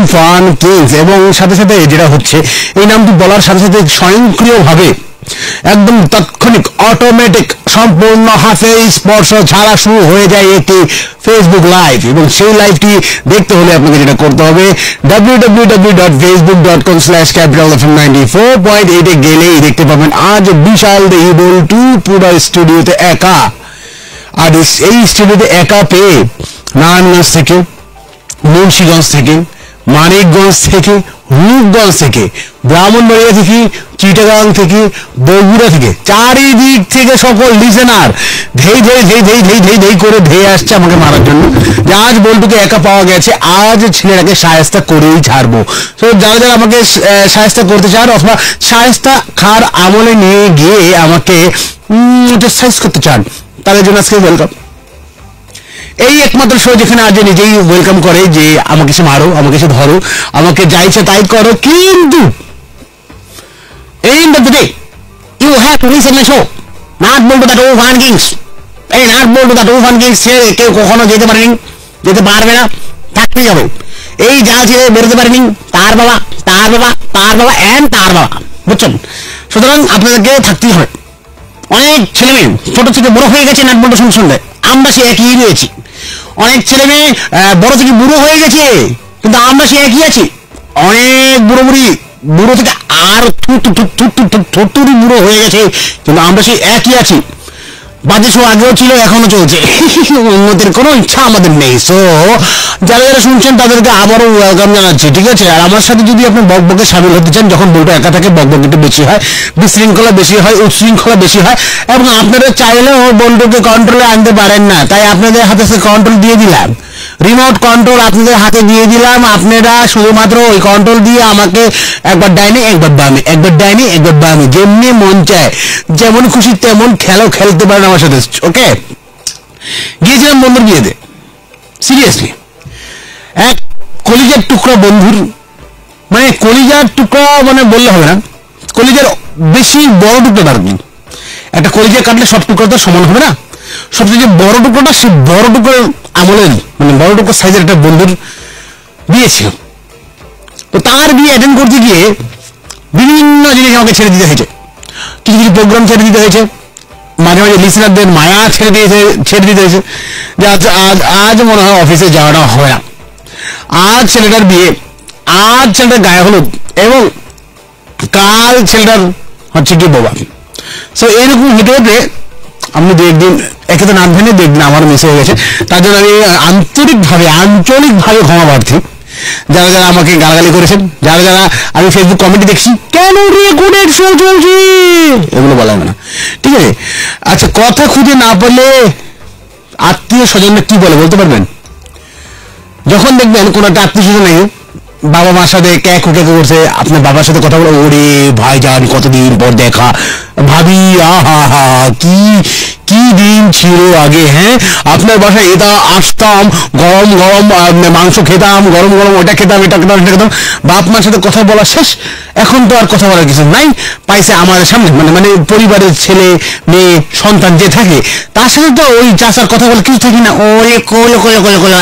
Fun Kings এবং সাথে সাথে যেটা হচ্ছে এই নামটি বলার সাথে সাথে স্বয়ংক্রিয়ভাবে একদম তাৎক্ষণিক অটোমেটিক সম্পূর্ণ হাতে স্পর্শ ছাড়া শুরু হয়ে যায় একটি ফেসবুক লাইভ এবং সেই লাইভটি দেখতে হলে আপনাকে যেটা করতে হবে www.facebook.com/capitalfm94.8 এ গেলেই দেখতে পাবেন আজ বিশাল দেহি বল্টু পুরো স্টুডিওতে একা। আর এই স্টুডিওতে একা পেয়ে নারায়ণগঞ্জ থেকে, মুন্সিগঞ্জ থেকে, মানিকগঞ্জ থেকে, রূপগঞ্জ থেকে, ব্রাহ্মণবাড়িয়া থেকে, চিটাগাং থেকে, বগুড়া থেকে, চারিদিক থেকে সকল লিসেনার ধেই ধেই ধেই ধেই ধেই ধেই ধেই করে ধেয়ে আসছে আমাকে মারার জন্য যে আজ বল্টুকে একা পাওয়া গেছে, আজ ছেলেটাকে শায়েস্তা করেই ছাড়বো। তো যারা যারা আমাকে শায়েস্তা করতে চান অথবা শায়েস্তা খার আমলে নিয়ে গিয়ে আমাকে সাইজ করতে চান তাদের জন্য আজকে ওয়েলকাম। এই একমাত্র শো যেখানে আজ নিজেই ওয়েলকাম করে যে আমাকে সে মারো, আমাকে সে ধরো, আমাকে যা ইচ্ছা তাই করো, কিন্তু end of the day you have to listen my show, not Boltu that old fan kings, এই not Boltu that old fan kings ছেড়ে কেউ কখনো যেতে পারেনি, যেতে পারবে না, থাকতেই হবে। এই যা ছেড়ে বেরোতে পারেনি তার বাবা, তার বাবা, তার বাবা এন্ড তার বাবা, বুঝছেন? সুতরাং আপনাদেরকে থাকতেই হবে। অনেক ছেলে মেয়ে ছোট থেকে বড় হয়ে গেছে নাট বল্টু শুনলে, আমরা সে একই রয়েছি। অনেক ছেলে মেয়ে বড় থেকে বুড়ো হয়ে গেছে কিন্তু আমরা সে একই আছি। অনেক বুড়ো বুড়ি বুড়ো থেকে আর থুতুরি বুড়ো হয়ে গেছে কিন্তু আমরা সে একই আছি। বাজে শো আগেও ছিল, এখনো চলছে, উন্নতির কোনো ইচ্ছা আমাদের নেই। সো যারা যারা শুনছেন তাদেরকে আবারও ওয়েলকাম জানাচ্ছি, ঠিক আছে? আর আমার সাথে যদি আপনি বকবকে সামিল হতে চান, যখন বলটা একা থাকে বকবক একটু বেশি হয়, বিশৃঙ্খলা বেশি হয়, উচ্ছৃঙ্খলা বেশি হয় এবং আপনারা চাইলেও বল্টুকে কন্ট্রোলে আনতে পারেন না, তাই আপনাদের হাতে সে কন্ট্রোল দিয়ে দিলাম, রিমোট কন্ট্রোল আপনাদের হাতে দিয়ে দিলাম। আপনারা শুধুমাত্র ওই কন্ট্রোল দিয়ে আমাকে একবার ডাইনে একবার বামে, একবার ডাইনে একবার বামে, যেমনি মন চায় যেমন খুশি তেমন খেলতে পারেন আমার সাথে। ওকে, গিয়েছিলাম বন্ধুর বিয়েতে, সিরিয়াসলি এক কলিজার টুকরা বন্ধুর, মানে কলিজার টুকরা মানে বললে হবে না, কলিজার বেশি বড় টুকরা আর কি। একটা কলিজা কাটলে সব টুকরা তো সমান হবে না, সবচেয়ে যে বড় টুকরোটা সে বড় টুকরোর আমলের মানে বড় টুকরো সাইজের একটা বন্ধুর বিয়ে ছিল। তো তার বিয়ে অ্যাটেন্ড করতে গিয়ে বিভিন্ন জিনিস আমাকে ছেড়ে দিতে হয়েছে, কিছু কিছু প্রোগ্রাম ছেড়ে দিতে হয়েছে, মাঝে মাঝে লিসেনারদের মায়া ছেড়ে দিতে হয়েছে যে আজ মনে হয় অফিসে যাওয়াটা হবে না, আজ ছেলেটার বিয়ে, আজ ছেলেটার গায়ে হলুদ এবং কাল ছেলেটার হচ্ছে কি বাবা। সো এরকম হেঁটে হেঁটে আপনি দু একদিন একে তো নাম ভেঙে দেখবেন আমার মিস হয়ে গেছে, তার জন্য আমি আঞ্চলিকভাবে ক্ষমা প্রার্থী। যারা যারা আমাকে গালাগালি করেছেন, যারা যারা আমি ফেসবুক কমেন্ট দেখছি কেন রেকর্ডেড শো চলছে এগুলো বলা হবে না, ঠিক আছে? আচ্ছা, কথা খুঁজে না পেলে আত্মীয় স্বজনরা কি বলে বলতে পারবেন? যখন দেখবেন কোন একটা আত্মীয় স্বজন নেই, বাবা মার সাথে ক্যাক করছে, আপনার বাবার সাথে কথা বলে, ওরে ভাইজান কতদিন পর দেখা, ভাবি আহা হা কি কি দিন ছিল আগে। হ্যাঁ, আপনার বাসায় এটা আসতাম, গরম গরম মাংস খেতাম, গরম গরম ওটা খেতাম, এটা খেতাম, এটা খেতাম, বাপ মার সাথে কথা বলা শেষ, এখন তো আর কথা বলার কিছু নাই। পাইছে আমাদের সামনে, মানে পরিবারের ছেলে মেয়ে সন্তান যে থাকে তার সাথে তো ওই চাষার কথা বলে কিছু থাকি না, ওরে কোলো কোলো কোলো কোলো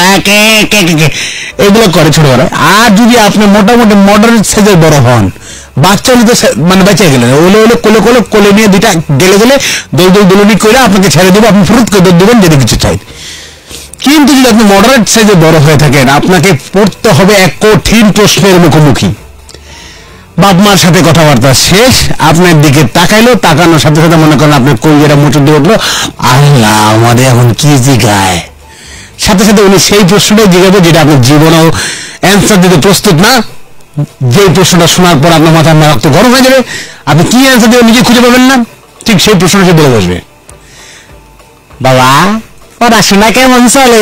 এগুলো করে ছোটবেলায়। আর যদি আপনি মোটামুটি মডার্ন সাইজের বড় হন, বাচ্চা হলে তো মানে বেঁচে গেলেন, ওলে ওলে কোলে নিয়ে দুইটা গেলে দোলনি করে আপনাকে ছেড়ে দেবো, আপনি ফুরুত করে দেবেন যদি কিছু চাই। কিন্তু যদি আপনি মডারেট সাইজে বড় হয়ে থাকেন, আপনাকে পড়তে হবে এক কঠিন প্রশ্নের মুখোমুখি। বাপ মার সাথে কথাবার্তা শেষ, আপনার দিকে তাকাইলো, তাকানোর সাথে সাথে মনে করেন আপনার কলজেরা মুচুর দিয়ে উঠলো, আল্লাহ আমাদের এখন কি জিগায়। সাথে সাথে উনি সেই প্রশ্নটাই জিগাবে যেটা আপনার জীবনেও অ্যান্সার দিতে প্রস্তুত না। যে প্রশ্নটা শোনার পর আপনার মাথায় রক্ত গরম হয়ে যাবে, আপনি কি অ্যান্সার দেবেন নিজে খুঁজে পাবেন না, ঠিক সেই প্রশ্নটা সে বলে বসবে, বাবা পড়াশোনা কেমন চলে।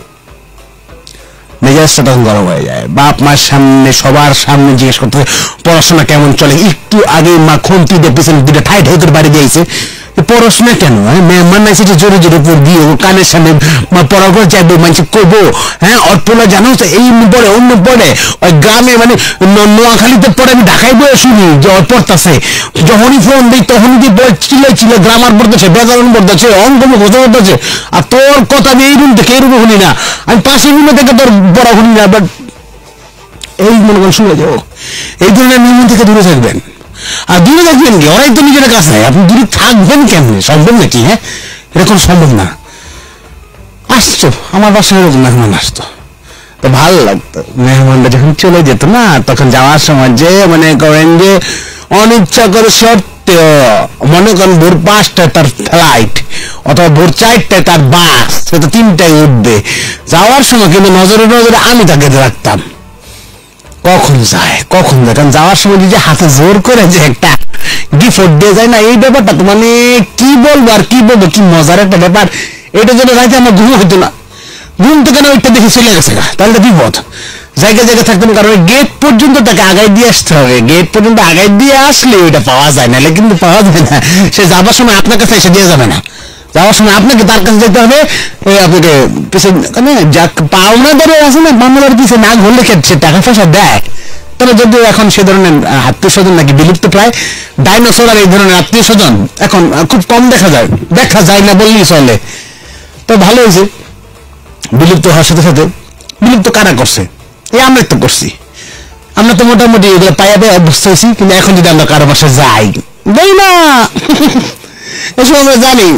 মেজাজটা তখন গরম হয়ে যায়। বাপ মার সামনে সবার সামনে জিজ্ঞেস করতে পড়াশোনা কেমন চলে। একটু আগে মা খুন্তি দিয়ে পিছনে দুটো ঠাই ঠাই করে বাড়ি দিয়েছে, পড়াশোনা কেন মেহমান নাইছে জোরে জোরে পড়বি, কানের সামনে পড়া করে যাইবে, মানুষ করবো। হ্যাঁ, অল্পনা জানো তো এই পড়ে অন্য পড়ে, ওই গ্রামে মানে নোয়াখালীতে পড়ে, আমি ঢাকায় বয়ে শুনি যে ওর পড়তেছে, যখনই ফোন দিই তখনই চিল্লে গ্রামার পড়তেছে, ব্যাকরণ পড়তেছে, অঙ্ক কথা পড়তেছে। আর তোর কথা আমি এই রুম থেকে এই রুমে শুনি না, আমি পাশের রুমে থেকে তোর পড়া শুনি না। বাট এই মনে করেন শুনে যাবো। এই ধরনের নিয়ম থেকে দূরে থাকবেন। আর দূরে থাকবেন কি, ওরাই তো নিজের কাছে, আপনি দূরে থাকবেন কেমনি? সম্ভব নাকি? হ্যাঁ, এরকম সম্ভব না। আসতো আমার বাসায় এরকম মেহমান আসতো, তো ভালো লাগতো। মেহমানরা যখন চলে যেত না, তখন যাওয়ার সময় যে মনে করেন যে অনিচ্ছা করে সত্ত্বেও, মনে করেন ভোর 5টায় তার ফ্লাইট অথবা ভোর 4টায় তার বাস, সে তো 3টায় উঠবে। যাওয়ার সময় কিন্তু নজরে নজরে আমি তাকে রাখতাম, কখন যায় কখন যায়। কারণ যাওয়ার সময় যে হাতে জোর করে যে একটা গিফট দিয়ে যায় না, এই ব্যাপারটা তো মানে কি বলবো আর কি বলবো, কি মজার একটা ব্যাপার। এটা যেন রাইতে আমার ঘুম হইতো না, ঘুম থেকে না ওইটা দেখে চলে গেছে, তাহলে তো বিপদ। জায়গায় জায়গায় থাকতাম, কারণ গেট পর্যন্ত তাকে আগাই দিয়ে আসতে হবে। গেট পর্যন্ত আগাই দিয়ে আসলে ওইটা পাওয়া যায়, নাহলে কিন্তু পাওয়া যায় না। সে যাবার সময় আপনার কাছে এসে দিয়ে যাবে না, যাওয়ার সময় আপনাকে তার কাছে যেতে হবে। আপনাকে পিছনে যাক পাওনা ধরে আছে না, মামলার পিছিয়ে না ঘুরলে সে টাকা পয়সা দেয়। তবে যদিও এখন সে ধরনের আত্মীয় স্বজন নাকি বিলুপ্ত প্রায়, ডাইনোসর আর এই ধরনের আত্মীয় স্বজন এখন খুব কম দেখা যায়, দেখা যায় না বললেই চলে। তো ভালো হয়েছে বিলুপ্ত হওয়ার সাথে সাথে। বিলুপ্ত কারা করছে? এই আমরা তো করছি। আমরা তো মোটামুটি এগুলো পাইয়া পাইয়া অভ্যস্ত হয়েছি। কিন্তু এখন যদি আমরা কারো বাসায় যাই, যাই না, এসব আমরা জানি,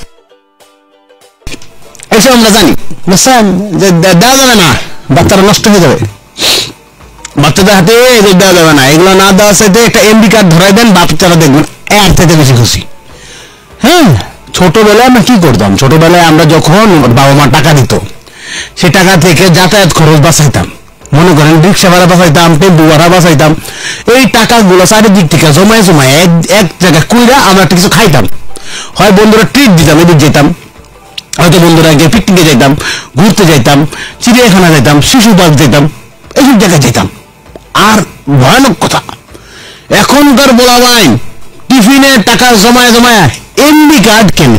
এসব আমরা জানি, বুঝছেন যে দেওয়া যাবে না, বাচ্চারা নষ্ট হয়ে যাবে, বাচ্চাদের হাতে এদের দেওয়া যাবে না। এগুলো না দেওয়ার সাথে একটা এমডি কার্ড ধরাই দেন, বাচ্চারা দেখবেন এর থেকে বেশি খুশি। হ্যাঁ, ছোটবেলায় আমরা কি করতাম? ছোটবেলায় আমরা যখন বাবা মা টাকা দিত, সে টাকা থেকে যাতায়াত খরচ বাঁচাইতাম। মনে করেন রিক্সা ভাড়া বাঁচাইতাম, টেম্পু ভাড়া বাঁচাইতাম। এই টাকাগুলো চারিদিক থেকে জমায় জমায় এক জায়গায় কুইরা আমরা একটা কিছু খাইতাম। হয় বন্ধুরা ট্রিট দিতাম, এদিক যেতাম, হয়তো বন্ধুরা গিয়ে পিকনিকে যাইতাম, ঘুরতে যাইতাম, চিড়িয়াখানা যাইতাম, শিশু পার্ক যেতাম, এইসব জায়গায় যেতাম। আর ভয়ানক কথা, এখনকার বলা ভাই টিফিনের টাকা জমায় জমায় এমবি কার্ড কেনে।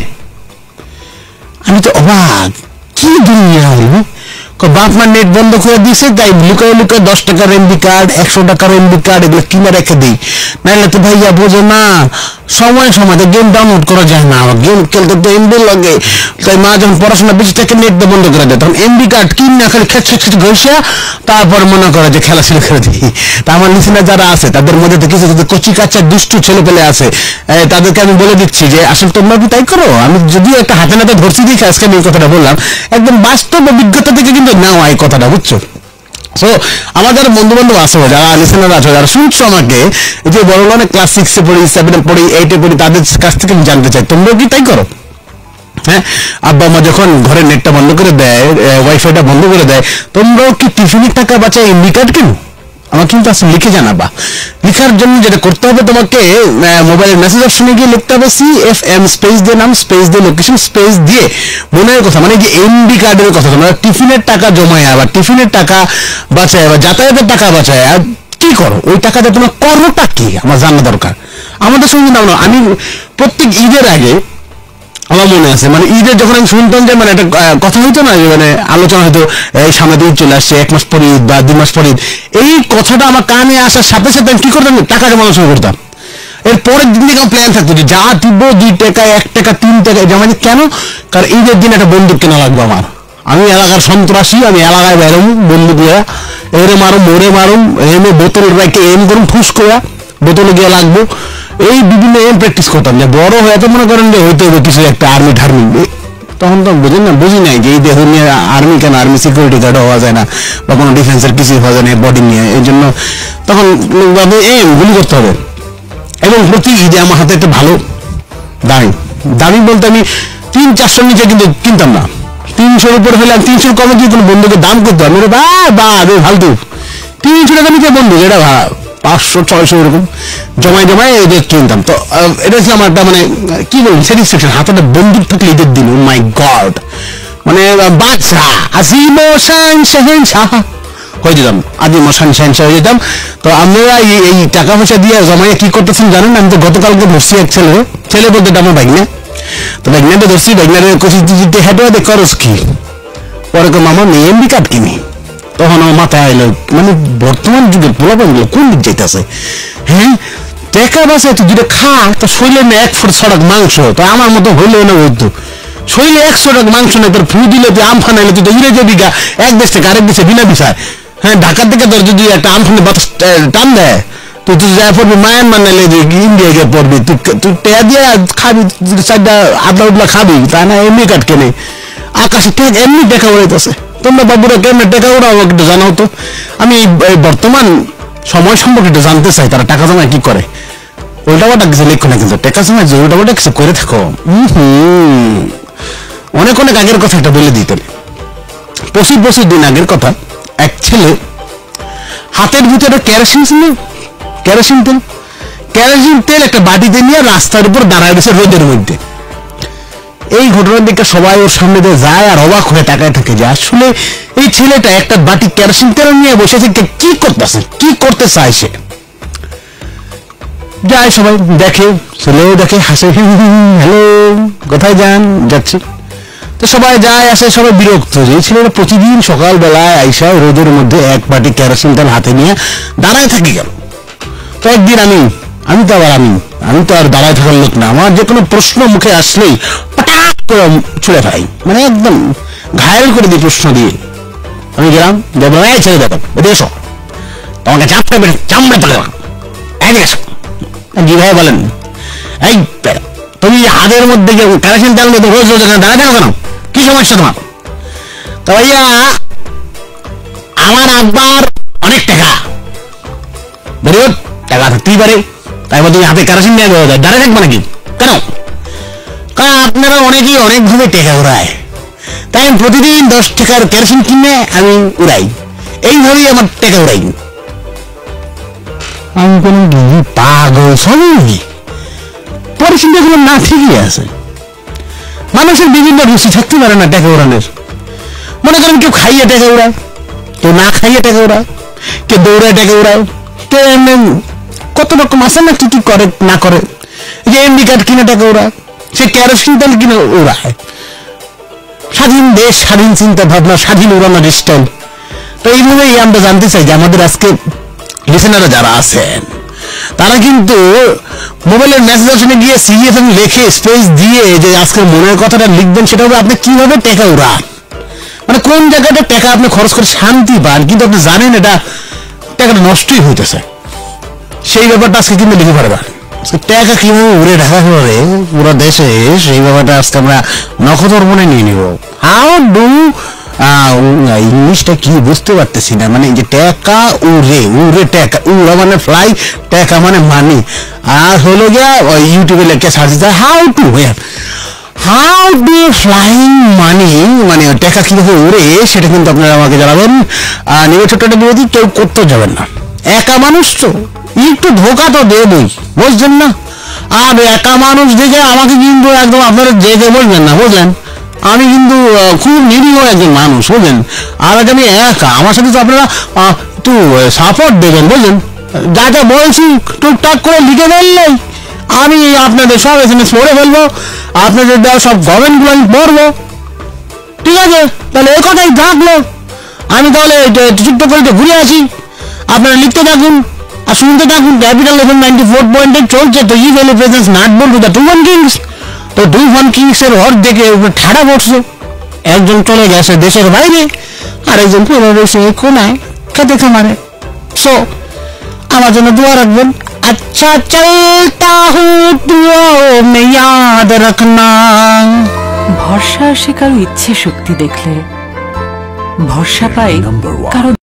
আমি তো অবাক, কি দুনিয়া! বাপ মা নেট বন্ধ করে দিয়েছে, তাই লুকায় লুকায় 10 টাকার এমবি কার্ড, 100 টাকার এমবি কার্ড এগুলো কিনে রেখে দিই। নাইলে তো ভাইয়া বোঝো না, সময় সময় গেম ডাউনলোড করা যায় না, গেম খেলতে তো এমবি লাগে। তাই মা যখন পড়াশোনা বেশি থাকে নেট বন্ধ করে দেয়, তখন এমবি কার্ড কিনে খালি খেট ঘষিয়া তারপর মনে করে যে খেলা শুরু করে দিই। তা আমার লিসেনার যারা আছে তাদের মধ্যে তো কিছু কচি কাচ্চা দুষ্টু ছেলে পেলে আছে, তাদেরকে আমি বলে দিচ্ছি যে আসলে তোমরা কি তাই করো? আমি যদিও একটা হাতে নাতে ধরছি দেখে আজকে আমি এই কথাটা বললাম, একদম বাস্তব অভিজ্ঞতা থেকে কিন্তু নাও এই কথাটা, বুঝছো? সো আমাদের বন্ধু বান্ধব আছে, যারা লিসেনার আছে, যারা শুনছো আমাকে, যে বড় অনেক ক্লাস 6-এ পড়ি, 7-এ পড়ি, 8-এ পড়ি, তাদের কাছ থেকে আমি জানতে চাই তোমরা কি তাই করো? হ্যাঁ, আব্বা মা যখন ঘরের নেটটা বন্ধ করে দেয়, ওয়াইফাইটা বন্ধ করে দেয়, তোমরাও কি টিফিনের টাকা বাঁচায় এমবি কার্ড কেন? আমার কিন্তু আসলে লিখে জানাবা। লিখার জন্য যেটা করতে হবে, তোমাকে মোবাইলের মেসেজ অপশনে গিয়ে লিখতে হবে CFM স্পেস দিয়ে নাম, স্পেস দিয়ে লোকেশন, স্পেস দিয়ে মনের কথা, মানে যে এমবি কার্ডের কথা। তোমরা টিফিনের টাকা জমায় আবার টিফিনের টাকা বাঁচায় আবার যাতায়াতের টাকা বাঁচায় আর কি করো? ওই টাকাটা তোমার করোটা কি আমার জানা দরকার। আমাদের সঙ্গে নাও না, আমি প্রত্যেক ঈদের আগে আমার মনে আছে, মানে ঈদের যখন আমি শুনতাম যে মানে একটা কথা হইতো না, যে মানে আলোচনা হয়তো এই সামনে ঈদ চলে আসছে, 1 মাস পর ঈদ বা 2 মাস পর ঈদ, এই কথাটা আমার কানে আসার সাথে সাথে আমি কি করতাম? টাকা জমানো শুরু করতাম। এর পরের দিন থেকে আমার প্ল্যান থাকতো যে যা দিব 2 টাকা, 1 টাকা, 3 টাকা জমা দিই। কেন? কারণ ঈদের দিন একটা বন্দুক কেনা লাগবে আমার। আমি এলাকার সন্ত্রাসী, আমি এলাকায় বেরোম বন্দুক নিয়ে, এরে মারুম, ওরে মারুম, এমে বোতল রাখে এম করুম, ফুস করে বোতলে গিয়ে লাগবো। এই বিভিন্ন এম প্র্যাকটিস করতাম, যে বড় হয়ে তো মনে করেন যে হইতে হবে কিছু একটা আর্মি ঠার্মি। তখন তো বুঝেন না, বুঝি নাই যে এই দেহ নিয়ে আর্মি কেন, আর্মি সিকিউরিটি গার্ড হওয়া যায় না বা কোনো ডিফেন্সের কিছু হওয়া যায় না বডি নিয়ে। এই জন্য তখন গুলি করতে হবে। এবং প্রতি ঈদে আমার হাতে একটা ভালো দামি বলতে আমি 300-400 নিচে কিন্তু কিনতাম না। 300-র উপরে হলে 300-র কমে দিয়ে কোনো বন্ধুকে দাম করতে হবে, ফালতু 300 টাকা নিচে বন্ধু, এটা 500-600 এরকম জমায় জমায় এদের কিনতাম। তো এটা ছিল আমার একটা মানে কি বলবো স্যাটিসফ্যাকশন, হাতে একটা বন্দুক থাকলে ঈদের দিন, ও মাই গড, মানে বাদশা আজিম ও শাহেনশাহ হয়ে যেতাম, আজিম ও শাহেনশাহ হয়ে যেতাম। তো আমরা এই টাকা পয়সা দিয়ে জমাইয়া কি করতেছেন জানেন? আমি তো গতকালকে ধরছি এক ছেলে বলতে আমার বাইকনা, তো বাইকনাটা ধরছি, বাইকনারে কচি হেঁটে হেঁটে খরচ কি, পরে মামা নেই এমবি কার্ড কিনি। তখন আমার মাথায় আইলো, মানে বর্তমান যুগের পোলাপানগুলো কোন দিক যাইতেছে? হ্যাঁ, টাকা বাঁচায় তুই যেটা খা, তো শরীরে না 1 ফুট 6 টাকা মাংস, তো আমার মতো হইলেও না হইতো। শরীরে 100 টাকা মাংস নেই, তোর ফু দিলে তুই আম ফানাইলে তুই তো উড়ে যাবি গা, এক দেশ থেকে আরেক দেশে বিনা বিষয়। হ্যাঁ, ঢাকা থেকে তোর যদি একটা আমফানে বাতাস টান দেয়, তুই তুই যা পড়বি মায়ানমার নাইলে ইন্ডিয়া গিয়ে পড়বি, তুই টেয়া দিয়ে খাবি, চারটা আদলা উদলা খাবি, তা না এমনি কাটকে নেই। আকাশে এমনি টেকা উড়াইতেছে। তোমরা বাবুরা কেমনে টেকা উড়াও একটু জানাও তো। আমি এই বর্তমান সময় সম্পর্কে একটু জানতে চাই, তারা টাকা জমায় কি করে। উল্টাপাল্টা কিছু লিখো না কিন্তু, টাকা জমায় যে উল্টাপাল্টা কিছু করে থাকো। অনেক অনেক আগের কথা একটা বলে দিই তাহলে। 25 দিন আগের কথা, এক ছেলে হাতের ভিতরে কেরোসিন ছিল, কেরোসিন তেল একটা বাটিতে নিয়ে রাস্তার উপর দাঁড়ায় গেছে রোদের মধ্যে। এই ঘটনার দিকে সবাই ওর সামনে দিয়ে যায় আর অবাক হয়ে তাকায় থাকে যে আসলে এই ছেলেটা একটা বাটি কেরোসিন তেল নিয়ে বসেছে, কি করতেছে, কি করতে চায় সে। যায় সবাই দেখে, ছেলেও দেখে, হাসে, হ্যালো কোথায় যান, যাচ্ছি। তো সবাই যায় আসে, সবাই বিরক্ত যে ছেলেটা প্রতিদিন সকালবেলায় আইসা রোদের মধ্যে এক বাটি কেরোসিন তেল হাতে নিয়ে দাঁড়ায় থাকি গেল। তো একদিন আমি তো আর দাঁড়ায় থাকার লোক না, আমার যে কোনো প্রশ্ন মুখে আসলেই পটাক করে ছুড়ে ফেলাই, মানে একদম ঘায়ল করে দিই প্রশ্ন দিয়ে। আমি গেলাম, দেখলাম এই ছেলে দেখো এদিকে এসো, তোমাকে চামড়া তুলে দেবো, এদিকে এসো। জি ভাই বলেন। এই তুমি হাতের মধ্যে কেরোসিন তেল মধ্যে রোজ রোজ দাঁড়ায় থাকো কেন, কি সমস্যা তোমার? তো ভাইয়া আমার আব্বার অনেক টাকা, বেরিয়ে টাকা থাকতেই পারে, তাই বলে তুমি হাতে কেরোসিন নিয়ে দাঁড়ায় থাকবো নাকি কেন? কারণ আপনারা অনেকেই অনেকভাবে টাকা উড়ায়, তাই আমি প্রতিদিন 10 টাকার কেরোসিন কিনে আমি উড়াই, এইভাবেই আমার টাকা উড়াই। আমি কোনো পাগল সবই পরে চিন্তা করলাম, না ঠিকই আছে, মানুষের বিভিন্ন রুচি থাকতে পারে না টাকা উড়ানোর। মনে করেন কেউ খাইয়ে টাকা উড়ায়, কেউ না খাইয়ে টাকা উড়ায়, কেউ দৌড়ায় টাকা উড়ায়, কেউ এমনি কত রকম আছে না, কি কি করে না করে। যে এমডি কার্ড কিনে টাকা উড়ায়, সে কেরোসিন তেল কিনে উড়ায়। স্বাধীন দেশ, স্বাধীন চিন্তা ভাবনা, স্বাধীন উড়ানোর স্টাইল। তো এইভাবেই আমরা জানতে চাই যে আমাদের আজকে লিসেনাররা যারা আছেন তারা কিন্তু মোবাইলের মেসেজ অপশনে গিয়ে সিএফএম লিখে স্পেস দিয়ে যে আজকের মনের কথাটা লিখবেন, সেটা হবে আপনি কিভাবে টাকা উড়ান, মানে কোন জায়গাটা টাকা আপনি খরচ করে শান্তি পান কিন্তু আপনি জানেন এটা টাকাটা নষ্টই হইতেছে, সেই ব্যাপারটা আজকে কিন্তু লিখে পারবেন। টাকা কিভাবে উড়ে ঢাকা করে পুরো দেশে, সেই ব্যাপারটা আজকে আমরা নখদর্পণে নিয়ে নিব। হাউ ডু ইংলিশটা কি বুঝতে পারতেছি না, মানে যে টাকা উড়ে, টাকা উড়া মানে ফ্লাই, টাকা মানে মানি। আর হলো গিয়া ইউটিউবে লেখা সার্চ দিতে হাউ ডু ফ্লাইং মানি, মানে টাকা কিভাবে উড়ে, সেটা কিন্তু আপনারা আমাকে জানাবেন। নিবে ছোট্টটা বিরোধী কেউ করতে যাবেন না, একা মানুষ তো একটু ধোকা তো দেবই, বুঝছেন না? আর একা মানুষ দেখে আমাকে কিন্তু একদম আপনারা দেখে বলবেন না, বুঝলেন? আমি কিন্তু খুব নিরীহ একজন মানুষ, বুঝলেন? আর আমি একা, আমার সাথে তো আপনারা একটু সাপোর্ট দেবেন, বুঝলেন? যা যা বলছি টুকটাক করে লিখে ফেললেই আমি আপনাদের সব SMS পড়ে ফেলবো, আপনাদের দেওয়া সব কমেন্টগুলো আমি পড়বো, ঠিক আছে? তাহলে এই কথাই থাকলো, আমি তাহলে ছোট্ট করে ঘুরে আসি, আপনারা লিখতে থাকুন আর শুনতে থাকুন। ক্যাপিটাল FM 94.8 চলছে। তো ই ভ্যালি প্রেজেন্স নাট বলবো দ্য টুফান কিংস। তো টুফান কিংস এর অর্ধেকে ঠাড়া পড়ছে, একজন চলে গেছে দেশের বাইরে, আর একজন পড়ে রয়েছে কোনায় খেতে খামারে। সো আমার জন্য দোয়া রাখবেন। আচ্ছা চলতা হুঁ দুআও মে ইয়াদ রাখনা। ভরসা আসে কারো ইচ্ছে শক্তি দেখলে, ভরসা পায় কারো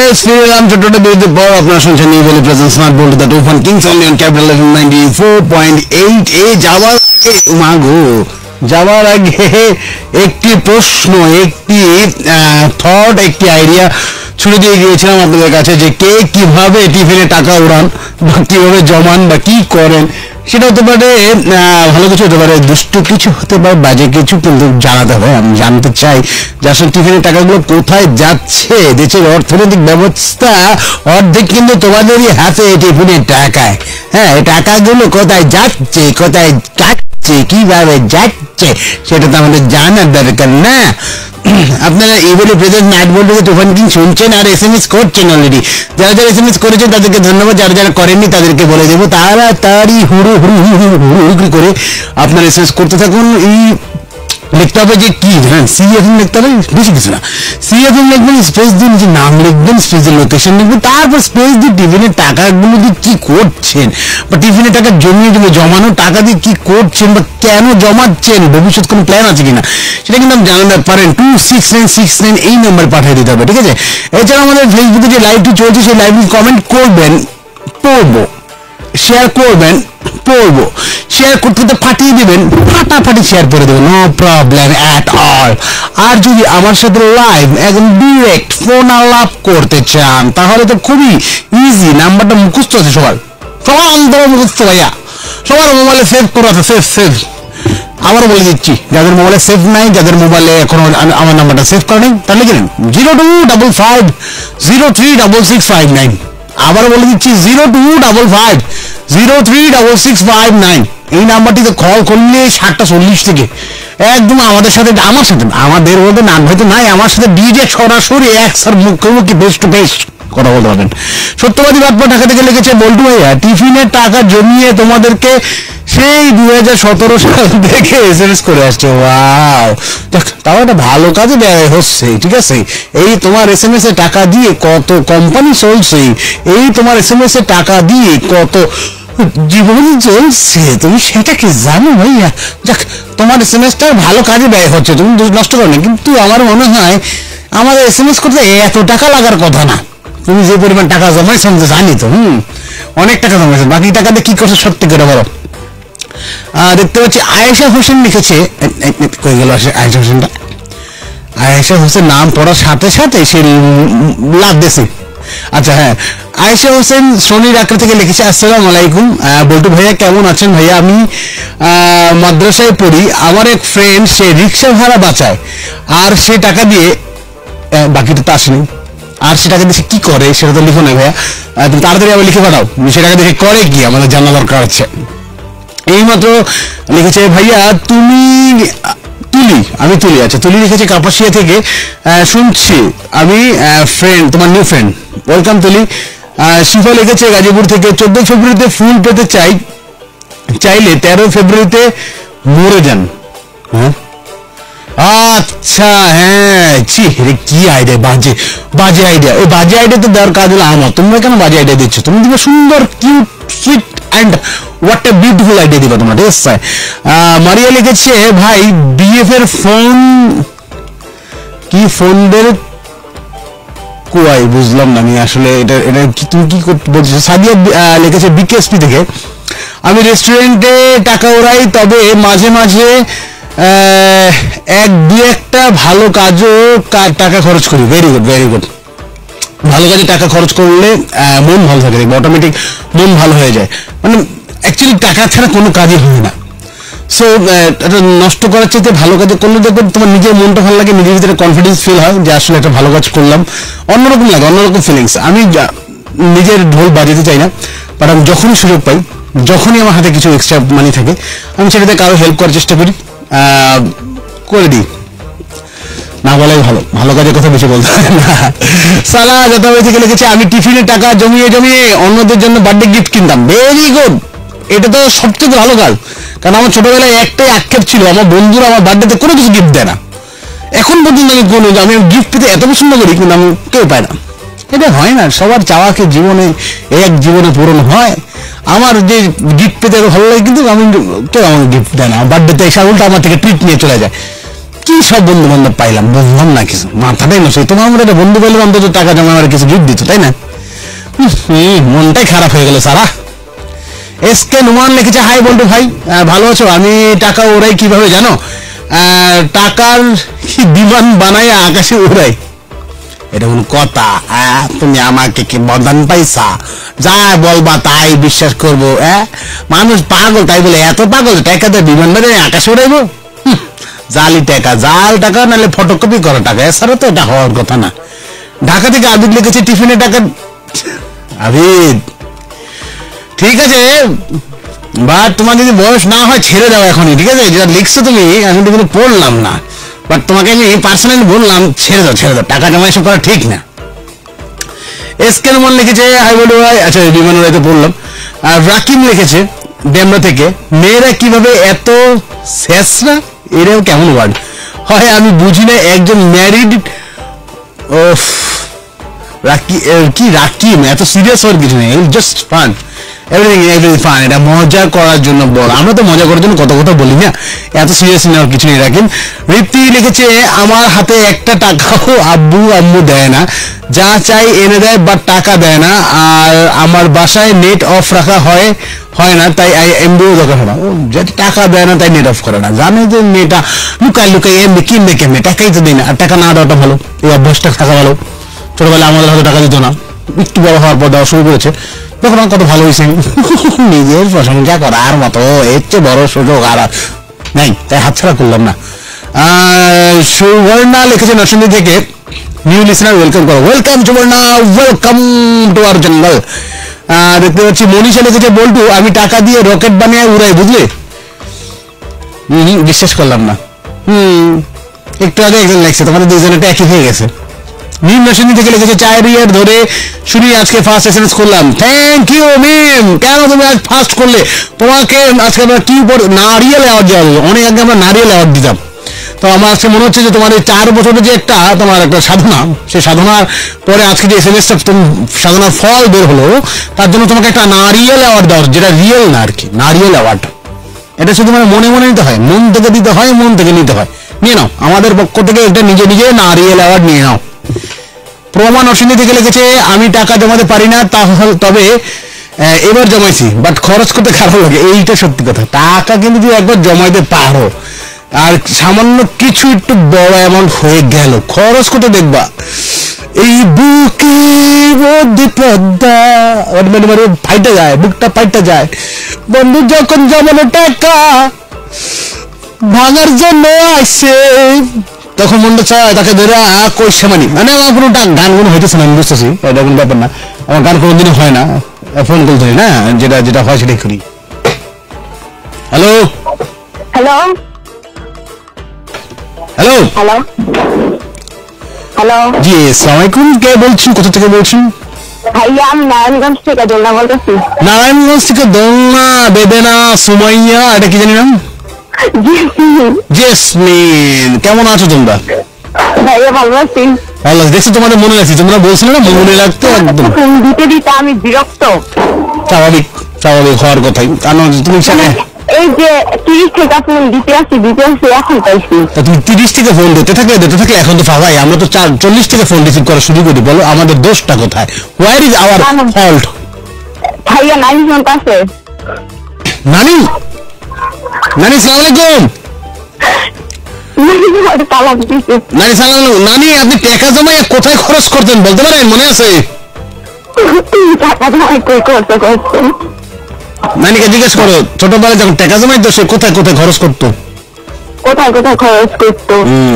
ফিরে এলাম ছোট্ট বিরতির পর। আপনারা শুনছেন new valley present smart bolt the Tufan kings only on capital FM 94.8 এ যাওয়ার আগে একটি প্রশ্ন, একটি থট, একটি আইডিয়া ছুড়ে দিয়ে গিয়েছিলাম আপনাদের কাছে যে কে কিভাবে টিফিনে টাকা উড়ান বা কিভাবে জমান বা কি করেন। সেটা হতে পারে ভালো কিছু হতে পারে, দুষ্ট কিছু হতে পারে, বাজে কিছু, কিন্তু জানাতে হবে। আমি জানতে চাই যে আসলে টিফিনের টাকাগুলো কোথায় যাচ্ছে। দেশের অর্থনৈতিক ব্যবস্থা অর্ধেক কিন্তু তোমাদেরই হাতে টিফিনের টাকায়। হ্যাঁ, এই টাকাগুলো কোথায় যাচ্ছে, কোথায় যাচ্ছে, কিভাবে যাচ্ছে, সেটা তো আমাদের জানার দরকার না? আপনারা এইভাবে প্রেজেন্ট নাইট বোল্টে তুফান কিং শুনছেন আর SMS করছেন অলরেডি। যারা যারা SMS করেছেন তাদেরকে ধন্যবাদ, যারা যারা করেননি তাদেরকে বলে দেবো তাড়াতাড়ি হুড়ু করে আপনারা SMS করতে থাকুন। এই লিখতে হবে যে কি, হ্যাঁ CFM লিখতে হবে, বেশি কিছু না। CFM লিখবেন, স্পেস দিয়ে নিজের নাম লিখবেন, স্পেসের লোকেশন লিখবেন, তারপর স্পেস দিয়ে টিফিনের টাকাগুলো দিয়ে কি করছেন বা টিফিনের টাকা জমানো টাকা দিয়ে কি করছেন বা কেন জমাচ্ছেন, ভবিষ্যৎ কোনো প্ল্যান আছে কিনা সেটা কিন্তু আপনি জানাতে পারেন। 26969 এই নাম্বার পাঠিয়ে দিতে হবে, ঠিক আছে? এছাড়া আমাদের ফেসবুকে যে লাইভটি চলছে সেই লাইভটি কমেন্ট করবেন, পড়বো, শেয়ার করবেন, পড়বো, শেয়ার করতে পাঠিয়ে দেবেন, ফাটাফাটি শেয়ার করে দেবেন, নো প্রবলেম অ্যাট অল। আর যদি আমার সাথে লাইভ একদম ডিরেক্ট ফোন আলাপ করতে চান তাহলে তো খুবই ইজি। নাম্বারটা মুখস্থ আছে সবার অন্তর মুখস্থ ভাইয়া, সবার মোবাইলে সেভ করা আছে, সেভ। আবার বলে দিচ্ছি, যাদের মোবাইলে সেভ নাই, যাদের মোবাইলে এখনো আমার নাম্বারটা সেভ করা নেই, তাহলে লিখে নিন 0255036659। আবার বলে দিচ্ছি 0255036659। এই নাম্বারটিতে কল করলে 7টা 40 থেকে একদম আমাদের সাথে, আমাদের বলতে নাম হয়তো নাই, আমার সাথে ডিজে সরাসরি একসার মুখোমুখি ফেস টু ফেস কথা বলতে পারবেন। সত্যবাদী বাপ্পা ঢাকা থেকে লিখেছে, বল্টু ভাইয়া টিফিনের টাকা জমিয়ে তোমাদেরকে সেই 2017 সাল থেকে SMS করে আসছে। ওয়াও, তাও একটা ভালো কাজে ব্যয় হচ্ছে, ঠিক আছে? এই তোমার SMS এ টাকা দিয়ে কত কোম্পানি চলছে, এই তোমার SMS এ টাকা দিয়ে কত জীবন চলছে, তুমি সেটা কি জানো ভাইয়া? যাক, তোমার SMS-টা ভালো কাজে ব্যয় হচ্ছে, তুমি নষ্ট করো না। কিন্তু আমার মনে হয় আমাদের SMS করতে এত টাকা লাগার কথা না। তুমি যে পরিমাণ টাকা জমাইছেন জানি তো, অনেক টাকা জমাইছেন, বাকি টাকা দিয়ে কি করছো সত্যি করে বলো। দেখতে পাচ্ছি আয়েশা হোসেন লিখেছে, কই গেল আয়েশা হোসেনটা? আয়েশা হোসেন নাম পড়ার সাথে সাথে সে লাভ দিয়েছে। আচ্ছা, হ্যাঁ, আয়েশা হোসেন সোনির আক্রা থেকে লিখেছে, আসসালামু আলাইকুম বল্টু ভাইয়া, কেমন আছেন ভাইয়া? আমি মাদ্রাসায় পড়ি, আমার এক ফ্রেন্ড সে রিক্সা ভাড়া বাঁচায়, আর সে টাকা দিয়ে, বাকিটা তো আসেনি, আর সে টাকা দিয়ে সে কি করে সেটা তো লিখো না ভাইয়া, তুমি তাড়াতাড়ি আবার লিখে পাঠাও, সে টাকা দিয়ে করে কি আমাদের জানা দরকার আছে। এইমাত্র লিখেছে, ভাইয়া তুমি আমি তুলি, আচ্ছা তুলি লিখেছে কাপাসিয়া থেকে, শুনছি আমি ফ্রেন্ড, তোমার নিউ ফ্রেন্ড, ওয়েলকাম তুলি। শিফা লিখেছে গাজীপুর থেকে, 14 ফেব্রুয়ারিতে ফুল পেতে চাইলে 13 ফেব্রুয়ারিতে মরে যান। হ্যাঁ, আচ্ছা, হ্যাঁ, কি আইডিয়া, বাজে আইডিয়া। ওই বাজে আইডিয়া তো দেওয়ার কাজ হলো আমার, তোমরা কেন বাজে আইডিয়া দিচ্ছ? তুমি দিবে সুন্দর, cute, sweet and what a beautiful idea দিবা তোমরা, ঠিক আছে? মারিয়া লিখেছে, ভাই BF এর ফোন কি, ফোনদের কুয়াই, বুঝলাম না আমি আসলে এটা তুমি কি বলছো। সাদিয়া লিখেছে BKSP থেকে, আমি রেস্টুরেন্টে টাকা উড়াই, তবে মাঝে মাঝে একটা ভালো কাজও টাকা খরচ করি। Very good, very good. ভালো কাজে টাকা খরচ করলে মন ভালো থাকে, দেখবে অটোমেটিক মন ভালো হয়ে যায়। মানে অ্যাকচুয়ালি টাকা ছাড়া কোনো কাজই হয় না। সো এটা নষ্ট করার চাইতে ভালো কাজে করলে দেখবেন তোমার নিজের মনটা ভালো লাগে, নিজের ভিতরে কনফিডেন্স ফিল হয় যে আসলে একটা ভালো কাজ করলাম, অন্যরকম লাগে, অন্যরকম ফিলিংস। আমি নিজের ঢোল বাজাতে চাই না, বাট আমি যখনই সুযোগ পাই, যখনই আমার হাতে কিছু এক্সট্রা মানি থাকে, আমি সেটাতে কারো হেল্প করার চেষ্টা করি, করে দিই। না বলাই ভালো, ভালো কাজের কথা বেশি বলতে হয় না। সালা যথাবাড়ি থেকে লিখেছে, আমি টিফিনের টাকা জমিয়ে অন্যদের জন্য বার্থডে গিফট কিনতাম। ভেরি গুড, এটা তো সবচেয়ে ভালো কাজ। কারণ আমার ছোটবেলায় একটাই আক্ষেপ ছিল, আমার বন্ধুরা আমার বার্থডেতে কোনো কিছু গিফট দেয় না। এখন পর্যন্ত আমি গিফট পেতে এত পছন্দ করি, কিন্তু আমি কেউ পাই না। এটা হয় না, সবার চাওয়াকে জীবনে পূরণ হয়। আমার যে গিফট পেতে ভালো লাগে, কিন্তু কেউ আমাকে গিফট দেয় না। বার্থডেতে এসে উল্টা আমার থেকে ট্রিট নিয়ে চলে যায়। কি সব বন্ধু বান্ধব পাইলাম, বুঝলাম না কিছু, মাথাটাই নষ্ট। তোমার মধ্যে একটা বন্ধু পাইলে অন্তত টাকা জমা আমার কিছু গিফট দিত, তাই না? মনটাই খারাপ হয়ে গেল সারা। এসকে নুমান লিখেছে, হাই বন্ধু ভাই, ভালো আছো? আমি টাকা ওড়াই কিভাবে জানো? টাকার বিমান বানাই আকাশে উড়াই। এটা কোন কথা? তুমি আমাকে কি বদান পাইছা? যা বলবা তাই বিশ্বাস করবো? মানুষ পাগল তাই বলে এত পাগল টাকা দিয়ে বিমান বানিয়ে আকাশে উড়াইবো? জালি টাকা, জাল টাকা, নাহলে ফটোকপি করা টাকা, এছাড়া তো এটা হওয়ার কথা না। ঢাকা থেকে আবিদ লিখেছে, টিফিনে টাকা। আবিদ ঠিক আছে, বাট তোমার যদি বয়স না হয় ছেড়ে দাও এখনই, ঠিক আছে? যেটা লিখছো তুমি এখন তো কিন্তু পড়লাম না, বাট তোমাকে আমি পার্সোনালি বললাম ছেড়ে দাও, ছেড়ে দাও, টাকা জমা এসব করা ঠিক না। এসকে রহমান লিখেছে, হাই বলু ভাই, আচ্ছা বিমান উড়াইতে পড়লাম। আর রাকিম লিখেছে ডেমরা থেকে, মেয়েরা কিভাবে এত শেষরা, এরাও কেমন ওয়ার্ড হয় আমি বুঝি না। একজন ম্যারিড কি রাকিম, এত সিরিয়াস হওয়ার কিছু নেই, জাস্ট ফান, এভরিথিং ফান, এটা মজা করার জন্য বল, আমরা তো মজা করার জন্য কত কথা বলি না, এত সিরিয়াস নেওয়ার কিছু নেই রাকিম। ঋপ্তি লিখেছে, আমার হাতে একটা টাকাও আব্বু আম্মু দেয় না, যা চাই এনে দেয় বাট টাকা দেয় না, আর আমার বাসায় নেট অফ রাখা হয় না, তাই এমবিও দরকার হয় না। যেটা টাকা দেয় না তাই নেট অফ করে না, জানে যে মেয়েটা লুকাই এমনি কিনবে কেমনি, টাকাই তো দেয় না। আর টাকা না দেওয়াটা ভালো, এই অভ্যাসটা থাকা ভালো। ছোটবেলায় আমাদের হয়তো টাকা দিত না, একটু বড় হওয়ার পর দেওয়া শুরু করেছে, দেখো কত ভালো হয়েছে। নিজের প্রশংসা করার মতো এর চেয়ে বড় সুযোগ আর নাই, তাই হাতছাড়া করলাম না। সুবর্ণা লিখেছে নরসিংদী থেকে, নিউ লিসনার ওয়েলকাম করো। Welcome Suborna, welcome to our jungle. দেখতে পাচ্ছি মনীষা লিখেছে, বল্টু আমি টাকা দিয়ে রকেট বানিয়ে উড়াই, বুঝলে? বিশ্বাস করলাম না। একটু আগে একজন লাগছে, তোমাদের দুজনেরটা একই হয়ে গেছে। মিম নরসিংদী থেকে লিখেছে, 4 ইয়ার ধরে শুনি আজকে ফার্স্ট এসএমএস করলাম। Thank you Mim. কেন তুমি আজ ফার্স্ট করলে? তোমাকে আজকে আমরা কি নারিয়েল অ্যাওয়ার্ড দেওয়া হবে। অনেক আগে আমরা নারিয়েল অ্যাওয়ার্ড দিতাম, তো আমার আজকে মনে হচ্ছে যে তোমার এই 4 বছরের যে তোমার একটা সাধনা, সেই সাধনার পরে আজকে যে এসএমএসটা সাধনার ফল বের হলো, তার জন্য তোমাকে একটা নারিয়েল অ্যাওয়ার্ড দেওয়া, যেটা রিয়েল না আর কি, নারিয়েল অ্যাওয়ার্ড। এটা শুধু মানে মনে মনে নিতে হয়, মন থেকে দিতে হয়, মন থেকে নিতে হয়। নিয়ে নাও আমাদের পক্ষ থেকে এটা নিজে নিজে নারিয়েল অ্যাওয়ার্ড নিয়ে নাও। প্রমাণ নরসিংদী থেকে লিখেছে, আমি টাকা জমাতে পারি না, তবে এবার জমাইছি, বাট খরচ করতে খারাপ লাগে। এইটা সত্যি কথা, টাকা কিন্তু তুমি একবার জমাইতে পারো, আর সামান্য কিছু একটু বড় অ্যামাউন্ট হয়ে গেল, খরচ করতে দেখবা এই বুকের মধ্যে পদ্মা মানে ফাইটা যায়, বুকটা ফাইটা যায়। বন্ধু যখন জমানো টাকা ভাঙার জন্য আসছে, তখন মনটা চায় তাকে ধরে কইসা মানি, মানে আমার কোনো গান কোনো হইতেছে না, আমি বুঝতেছি এটা কোনো ব্যাপার না, আমার গান কোনোদিনও হয় না, ফোন কল ধরি না, যেটা হয় সেটাই করি। Hello hello hello hello hello, জি আসসালামু আলাইকুম, কে বলছেন, কোথা থেকে বলছেন? ভাইয়া আমি নারায়ণগঞ্জ থেকে দোলনা বলতেছি। নারায়ণগঞ্জ থেকে দোলনা, বেদেনা, সুমাইয়া, এটা কি জানি নাম? জেসমিন, কেমন আছো তোমরা? ভাইয়া ভালো আছি। ভালো আছি, দেখছি তোমাদের মনে রাখছি, তোমরা বলছিলে না মনে রাখতে, একদম দিতে দিতে আমি বিরক্ত। স্বাভাবিক হওয়ার কথাই, কারণ তুমি এই যে 30 থেকে ফোন দিতে আসি এখন পাইছি। তুমি 30 থেকে ফোন দিতে থাকলে এখন তো পাবাই, আমরা তো 40 থেকে ফোন রিসিভ করা শুরু করি। বলো আমাদের দোষটা কোথায়? Where is our fault? ভাইয়া নানি ফোন কাছে। নানি সালাম আলাইকুম। নানি সালাম, নানি আপনি টাকা জমাই কোথায় খরচ করতেন বলতে পারেন? মনে আছে? টাকা জমাই কই করতে নানিকে জিজ্ঞেস করো, ছোটবেলায় যখন টাকা জমাইতো সে কোথায় কোথায় খরচ করতো? কোথায় কোথায় খরচ করতো?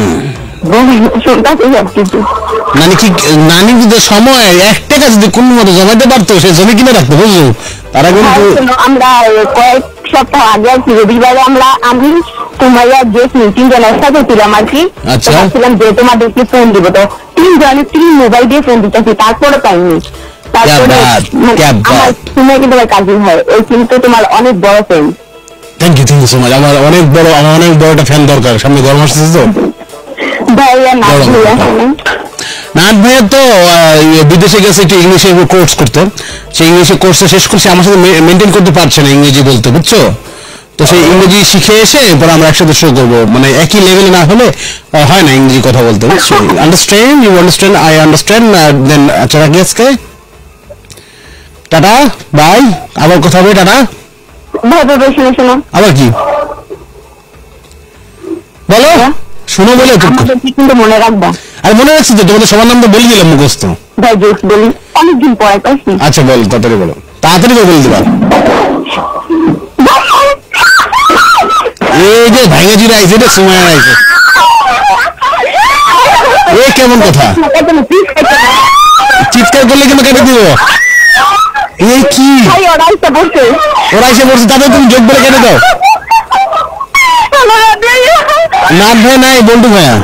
নানি কিন্তু সময় 1 টাকা যদি কোন মতো জমাইতে পারতো, সে জমি কিনে রাখতো, বুঝলো? তারা কিন্তু আমরা কয়েক সপ্তাহ আগে আর কি রবিবারে আমি তোমার জেসমিন 3 জন একসাথে ছিলাম আর কি। ভাবছিলাম যে তোমাদেরকে ফোন দিব, তো 3 জনে 3 মোবাইল দিয়ে ফোন দিতেছি, তারপরে পাইনি। তারপরে আমার তুমি কিন্তু কাজিন হয়, ওই কিন্তু তোমার অনেক বড় fan. Thank you so much. আমার অনেক বড় একটা ফ্যান দরকার, সামনে গরম আসছে তো। ভাইয়া নাথ ভাইয়া তো বিদেশে গেছে একটু ইংলিশে কোর্স করতে, সেই ইংলিশে কোর্সটা শেষ করছে, আমার সাথে মেনটেন করতে পারছে না ইংরেজি বলতে, বুঝছো? তো সেই ইংরেজি শিখে এসে পরে আমরা একসাথে শো করবো, মানে একই লেভেলে না হলে হয় না ইংরেজি কথা বলতে। Understand? You understand? I understand. Then আচ্ছা রাখি আজকে, টাটা বাই, আবার কথা হবে, টাটা। শোনো আবার কি বলো? শুনো বলে কিন্তু মনে রাখবা। আর মনে রাখছি তো, তোমাদের সবার নাম তো বলে দিলাম মুখস্থ। ভাই জোস বলি, অনেকদিন পরে পাইছি। আচ্ছা বল, তাড়াতাড়ি বলো, তাড়াতাড়ি করে বলে দিবা। এই যে ভাইয়া জিরা আইছে, এটা সময় আইছে। এ কেমন কথা, চিৎকার করলে কেন কেটে দিব? এই কি ওরা এসে পড়ছে, তাদের তুমি যোগ বলে কেটে দাও। নাথ ভাই নাই, বল্টু ভাইয়া।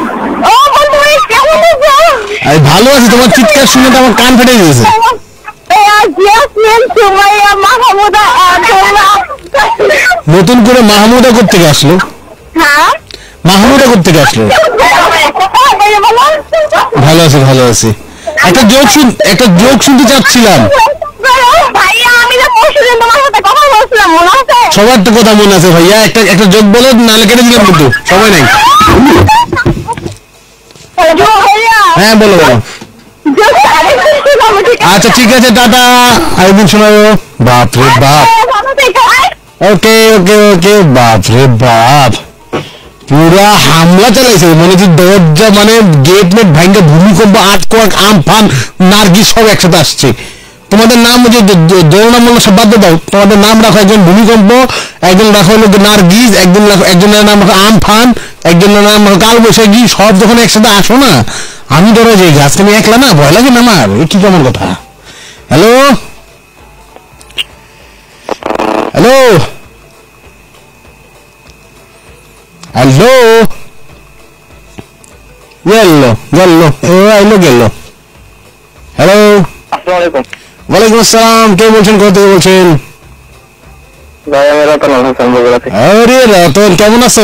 আমি ভালো আছি, তোমার চিৎকার শুনে তো আমার কান ফেটে গেছে। নতুন করে মাহমুদা করতে আসলো, মাহমুদা করতে আসলো। ভালো আছি, ভালো আছি। একটা জোক শুনতে চাচ্ছিলাম। সবার তো কথা মনে আছে ভাইয়া, একটা জোক বলো, নাহলে কেটে দিলাম কিন্তু সময় নাই। হ্যাঁ বলো বলো। আচ্ছা ঠিক আছে, টাটা, আরেকদিন শোনাবো। বাপরে বাপ, ওকে ওকে ওকে। বাপরে বাপ, পুরা হামলা চালাইছে, মানে যে দরজা, মানে গেট মেট ভাঙ্গা, ভূমিকম্প, আটকোয়াক, আমফান, নার্গিস সব একসাথে আসছে। তোমাদের নাম যে দৌড়না মূল্য সব বাদ দাও, তোমাদের নাম রাখো একজন ভূমিকম্প, একজন রাখো হলো নার্গিস, একজনের নাম রাখো আমফান, একজনের নাম রাখো কালবৈশাখী। সব যখন একসাথে আসো না, আমি ধরো যে আজকে আমি একলা না, ভয় লাগে না আমার। কি কেমন কথা? হ্যালো হ্যালো হ্যালো, গেল। হ্যালো, ওয়ালাইকুম আসসালাম, কে বলছেন, কোথা থেকে বলছেন? আরে রতন, কেমন আছো?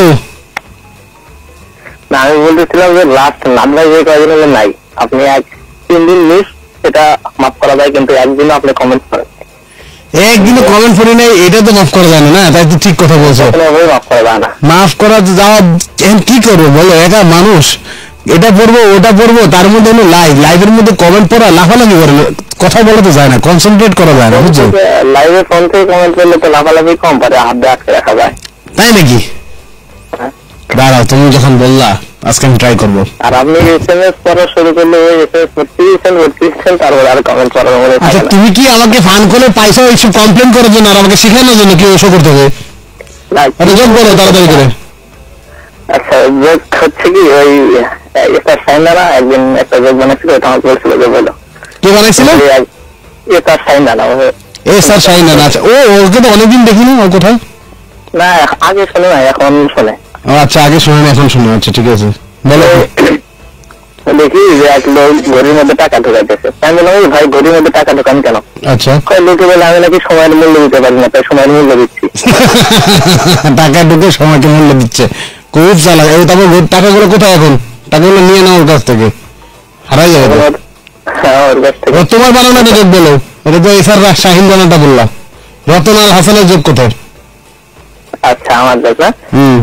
না, আমি বলতেছিলাম যে লাস্ট নাম ভাই যে কয়েকদিন হলে নাই, আপনি 3 দিন মিস, সেটা মাফ করা যায়, কিন্তু একদিনও আপনি কমেন্ট করেন, একদিনও কমেন্ট করি নাই, এটা তো মাফ করা যায় না। তাই তো ঠিক কথা বলছো, মাফ করা যায় না। মাফ করা যাওয়া কি করবো বলো, একা মানুষ, এটা পড়বো ওটা পড়বো, তার মধ্যে লাইভের মধ্যে কমেন্ট পড়া, লাফালাফি করে কথা বলা তো যায় না, কনসেন্ট্রেট করা যায় না, বুঝছো? লাইভে ফোন থেকে কমেন্ট করলে তো লাফালাফি কম পারে, হাত দিয়ে আটকে রাখা যায়। তাই নাকি? দাঁড়াও, তুমি যখন বললা আজকে আমি ট্রাই করবো। আর আপনি এসএমএস পড়া শুরু করলে ওই এসএমএস করতেছেন, তারপরে আর কমেন্ট করার মনে থাকে আচ্ছা, না। তুমি কি আমাকে ফান করে পাইছো এইসব কমপ্লেন করার জন্য, আর আমাকে শেখানোর জন্য কি ওসব করতে হবে? আরে যোগ বলো তাড়াতাড়ি করে। আচ্ছা, যোগ হচ্ছে কি, ওই একটা সাইনারা একদিন একটা যোগ বানাচ্ছিল, এটা আমাকে বলছিল যে বলো। কে বানাইছিল? এটা সাইনারা, স্যার শাহিনা। আচ্ছা, ওকে তো অনেকদিন দেখিনি, ও কোথায়? না, আগে শোনে না, এখন শোনে। আচ্ছা, আগে শুনে না, এখন শুনে। আচ্ছা ঠিক আছে, বলো। দেখি যে এক লোক ঘড়ির মধ্যে টাকা ঢোকাইতেছে, আমি বললাম ভাই ঘড়ির মধ্যে টাকা ঢোকান কেন? আচ্ছা, লোকে বলে আমি নাকি সময়ের মূল্য দিতে পারি না, তাই সময়ের মূল্য দিচ্ছি। টাকা ঢুকে সময়কে মূল্য দিচ্ছে, খুব চালাক। এই তারপর টাকাগুলো কোথায় এখন? টাকাগুলো নিয়ে নাও ওর কাছ থেকে, হারাই যাবে। তোমার বানানোটা যোগ বলো, এটা তো এসার শাহিন বানানোটা বললাম। রতন আর হাসানের যোগ কোথায়? আচ্ছা, আমার যোগ না,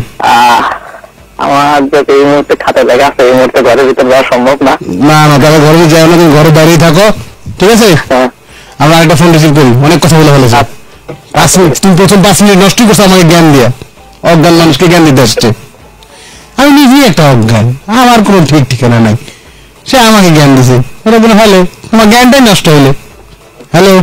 আমার যোগ এই মুহূর্তে খাতা দেখা আছে, এই মুহূর্তে ঘরের ভিতরে যাওয়া সম্ভব না। না না, তাহলে ঘরে যাও না, তুমি ঘরে দাঁড়িয়ে থাকো, ঠিক আছে? আমরা একটা ফোন রিসিভ করি, অনেক কথা বলে ফেলেছি। 5 মিনিট, তুমি প্রথম 5 মিনিট নষ্ট করছো আমাকে জ্ঞান দিয়া, অজ্ঞান মানুষকে জ্ঞান দিতে আসছে। আমি নিজেই একটা অজ্ঞান, আমার কোনো ঠিক ঠিকানা নাই, সে আমাকে জ্ঞান দিছে। ওরা বলে হ্যালো, আমার জ্ঞানটাই নষ্ট হলো। হ্যালো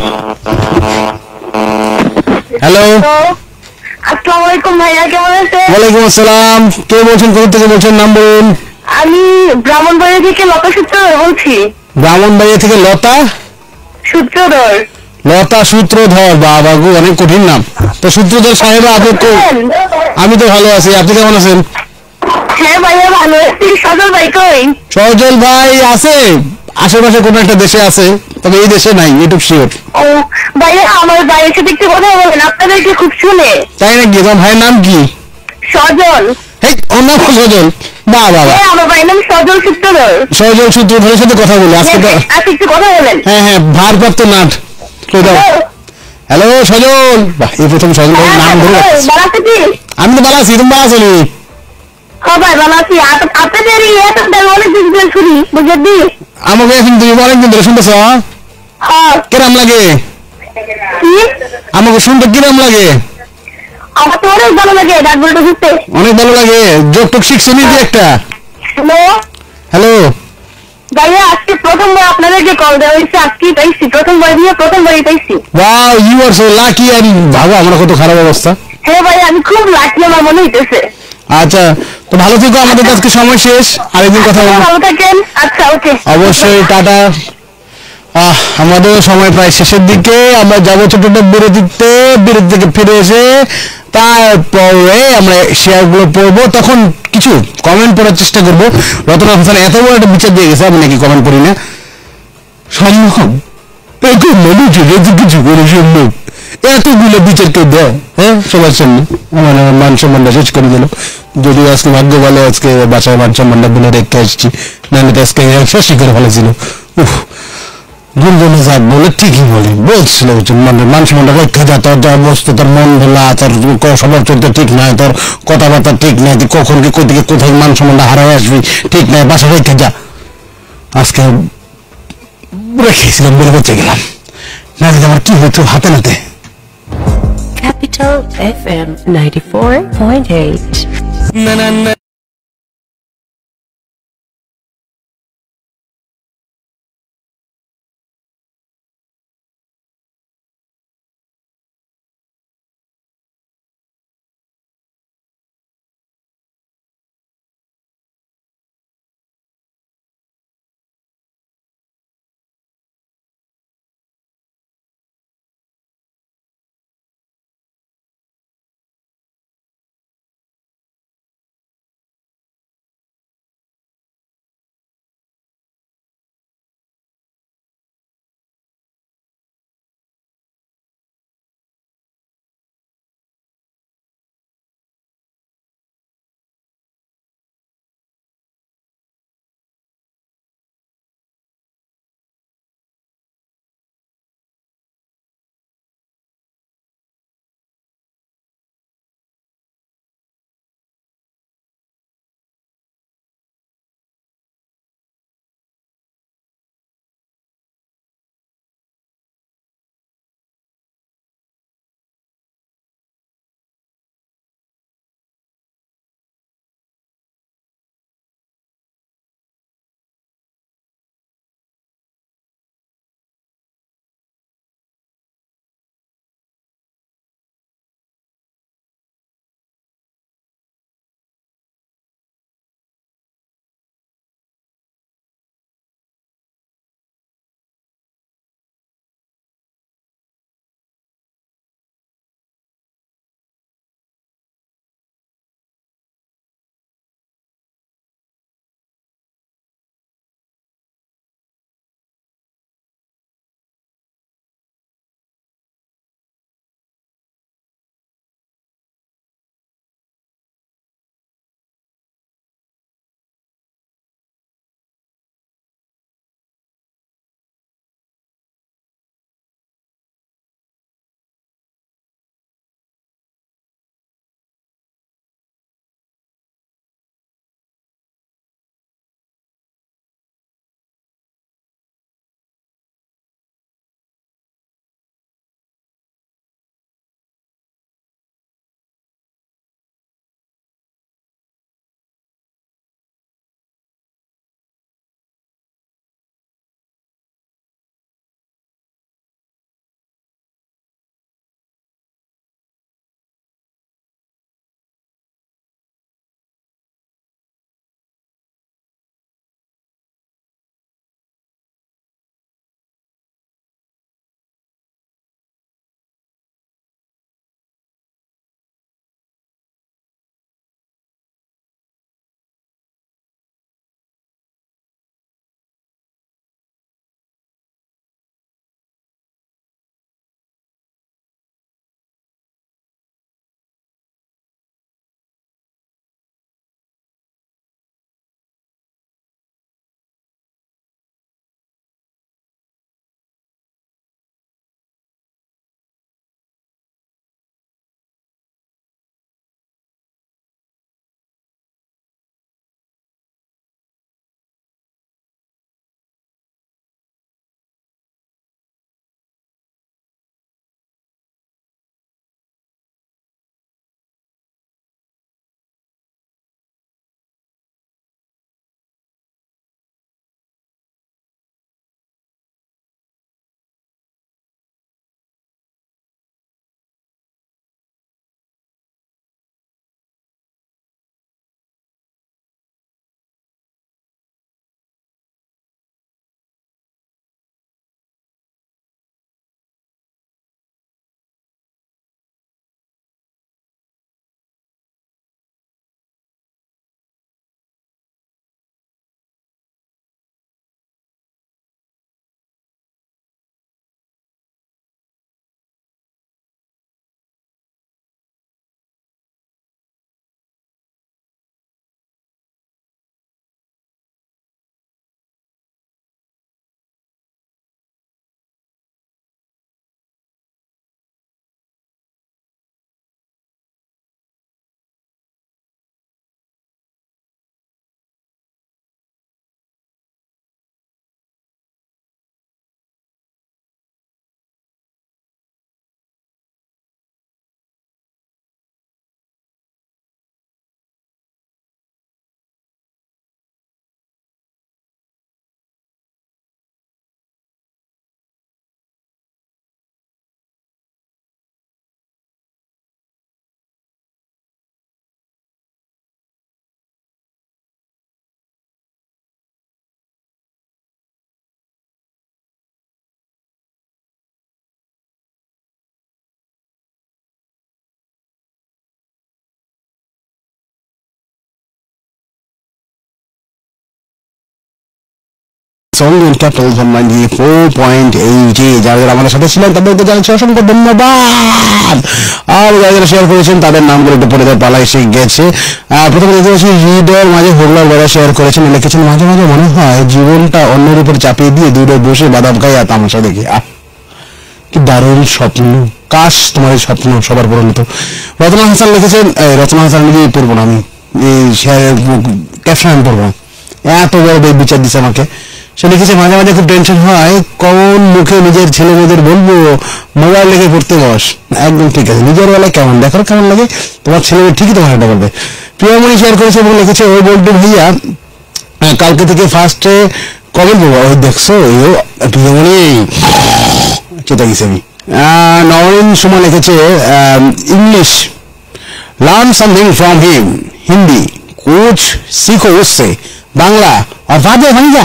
হ্যালো, আসসালামু আলাইকুম ভাইয়া, কেমন আছেন? ওয়ালাইকুম আসসালাম, কে বলছেন, কোথা থেকে বলছেন, নাম বলুন। আমি ব্রাহ্মণবাড়িয়া থেকে লতা সূত্রধর বলছি। ব্রাহ্মণবাড়িয়া থেকে লতা সূত্রধর? লতা সূত্রধর, বাবা গো, অনেক কঠিন নাম। তো সূত্রধর সাহেব, আমি তো ভালো আছি, আপনি কেমন আছেন? হ্যাঁ ভাইয়া ভালো আছি। সজল ভাই কই? সজল ভাই আছে আশেপাশে কোন একটা দেশে আছে, তবে এই দেশে নাই, এটুকু শিওর। ও ভাইয়া, আমার ভাইয়ের সাথে একটু কথা বলেন, আপনাদেরকে খুব শুনে। তাই নাকি? তোমার ভাইয়ের নাম কি? সজল। ওর নাম সজল? বাহ বাহ, আমার ভাইয়ের নাম সজল সূত্রধর। সজল সূত্রধরের সাথে কথা বলি আজকে। আচ্ছা, একটু কথা বলেন। হ্যাঁ হ্যাঁ, ভারপ্রাপ্ত নাট। হ্যালো সজল, বাহ, এই প্রথম সজল ভাইয়ের নাম ধরে রাখছি। বালাতে কি আমি তো ভালো আছি, তুমি ভালো আছো নি? সবাই ভালো আছি। আপনাদের এই এতটা অনেক দিন ধরে শুনি, বুঝলি? আমাকে এখন তুমি অনেকদিন ধরে শুনতেছ, হ্যাঁ। কিরম লাগে? কি? আমাকে শুনতে কিরম লাগে? আমার তো অনেক ভালো লাগে ডাকবলটা ঘুরতে। অনেক ভালো লাগে। যোগ টোক শিখছো নি একটা? হ্যালো হ্যালো, ভাইয়া, আজকে প্রথমবার আপনাদেরকে কল দেওয়া হয়েছে, আজকেই পাইছি, প্রথমবারই পাইছি। Wow, you are so lucky. আমি ভাবো আমরা কত খারাপ অবস্থা। হ্যাঁ ভাই, আমি খুব লাকি, আমার মনে হইতেছে। আচ্ছা, তো ভালো থেকো, আমাদের তো আজকে সময় শেষ, আরেকদিন কথা বলবো। ভালো থাকেন। আচ্ছা, ওকে। অবশ্যই, টাটা। আমাদের সময় প্রায় শেষের দিকে, আমরা যাবো ছোট একটা বিরতি থেকে ফিরে এসে তারপরে আমরা শেয়ার গুলো পড়বো, তখন কিছু কমেন্ট পড়ার চেষ্টা করবো। রতনা হাসান এত বড় একটা বিচার দিয়ে গেছে, আমি নাকি কমেন্ট পড়ি না। সম্ভব এখন মানুষের এত কিছু করে সম্ভব? এতগুলো বিচার কেউ দেয়? হ্যাঁ, সবার সামনে আমার মান সম্মানটা শেষ করে দিল। যদিও আজকে ভাগ্য ভালো, আজকে বাসায় মান সম্মানটা বলে রেখে আসছি, নাহলে তো আজকে শেষই করে ফেলেছিল। উফ, গুনগুনে যা বলে ঠিকই বলে, বলছিল মানে মান সম্মানটা রক্ষা যা, তোর যা অবস্থা, তোর মন ভোলা, তোর স্বভাব চরিত্র ঠিক নাই, তোর কথাবার্তা ঠিক নাই, তুই কখন কি কোথেকে কোথায় মান সম্মানটা হারাই আসবি, ঠিক নাই, বাসা রেখে যা। আজকে রেখেছিলাম বলে বেঁচে গেলাম, না আমার কি হইতো হাতে নাতে। Capital FM 94.8. only on Capital FM 94.8. যারা আমাদের সাথে ছিলেন তাদেরকে জানাচ্ছি অসংখ্য ধন্যবাদ। আর যারা শেয়ার করেছেন তাদের নামগুলো একটু পরে পালা এসে গেছে। প্রথমে দেখতে পাচ্ছি হৃদয়ের মাঝে হোগলার বেড়া শেয়ার করেছেন, লিখেছেন মাঝে মাঝে মনে হয় জীবনটা অন্যের উপর চাপিয়ে দিয়ে দূরে বসে বাদাম খাই আর তামাশা দেখি। কি দারুণ স্বপ্ন, কাশ তোমার এই স্বপ্ন সবার পূরণ হতো। রচনা হাসান লিখেছেন, রচনা হাসান নিজেই পড়বো না, আমি এই শেয়ারের ক্যাপশন আমি পড়বো না, এত বড় বিচার দিচ্ছে আমাকে। সে লিখেছে মাঝে মাঝে খুব টেনশন হয় কোন মুখে নিজের ছেলে মেয়েদের বলবো মোবাইল লেগে পড়তে বস। একদম ঠিক আছে, নিজের বেলায় কেমন দেখো কেমন লাগে, তোমার ছেলে মেয়ে ঠিকই তোমার এটা বলবে। প্রিয়মণি শেয়ার করেছে এবং লিখেছে ওই বলটু ভাইয়া কালকে থেকে ফার্স্টে কবে বলবো, ওই দেখছো প্রিয়মণি চেতা গেছি আমি। নরেন সুমা লিখেছে English learn something from him, Hindi कुछ सीखो उससे, बांग्ला और बादे बन जा।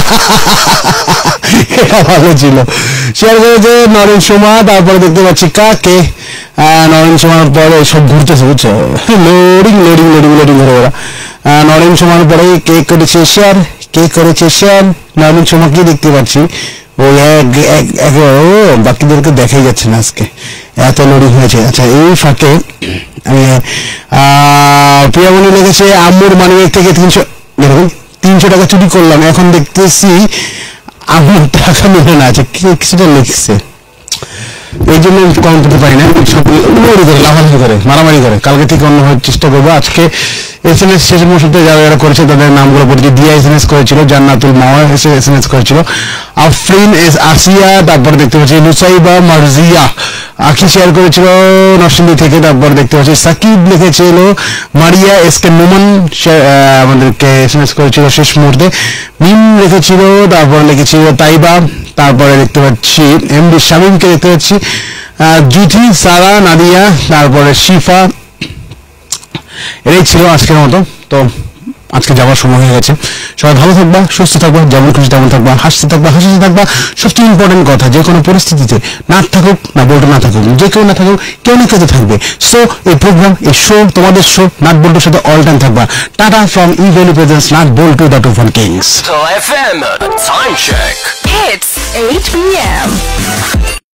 এটা ভালো ছিল, শেয়ার করেছে নরেন সুমা। তারপরে দেখতে পাচ্ছি কাকে, নরেন সুমার পরে সব ঘুরতেছে বুঝছো, লোডিং লোডিং লোডিং লোডিং করে ওরা। নরেন সুমার পরে কে করেছে শেয়ার, কে করেছে শেয়ার, নরেন সুমাকে দেখতে পাচ্ছি। ওই বাকিদেরকে দেখাই যাচ্ছে না আজকে, এত লোডিং হয়েছে। আচ্ছা এই ফাঁকে আমি প্রিয়ামণি লেগেছে আম্মুর মানিব্যাগ থেকে 300 টাকা চুরি করলাম, এখন দেখতেছি আম্মুর টাকা মিলে না আছে, কিছুটা লিখছে এই জন্য কম করতে পারি না, সব লড়ি করে লাফালাফি করে মারামারি করে। কালকে থেকে অন্য চেষ্টা করবো। আজকে SMS শেষ মুহূর্তে যারা করেছে তাদের নামগুলো পড়েছে। দিয়া SMS করেছিল, জান্নাতুল মাওয়া SMS করেছিল, আফরিন আসিয়া, তারপর দেখতে পাচ্ছি নুসাইবা মারজিয়া, আখি শেয়ার করেছিল নরসিংদী থেকে। তারপর দেখতে পাচ্ছি সাকিব লিখেছিল, মারিয়া SK নোমান আমাদেরকে SMS করেছিল শেষ মুহূর্তে, মিম লিখেছিল, তারপর লিখেছিল তাইবা, তারপরে দেখতে পাচ্ছি MD শামীমকে দেখতে পাচ্ছি, জুথি, সারা, নাদিয়া, তারপরে শিফা। এটাই ছিল আজকের মতো। তো আজকে যাওয়ার সময় হয়ে গেছে। সবাই ভালো থাকবা, সুস্থ থাকবা, যেমন খুশি তেমন থাকবা, হাসতে থাকবা, হাসতে থাকবা। সবচেয়ে ইম্পর্টেন্ট কথা, যে কোনো পরিস্থিতিতে নাচ থাকুক না বল্টু না থাকুক, যে কেউ না থাকুক, কেউ না কেউ থাকবে। সো এই প্রোগ্রাম, এই শো, তোমাদের শো, নাট বল্টুর সাথে অল টাইম থাকবা। Tata from E valley presents nut bolt the Tufan kings. Capital FM time check. It's 8 p.m.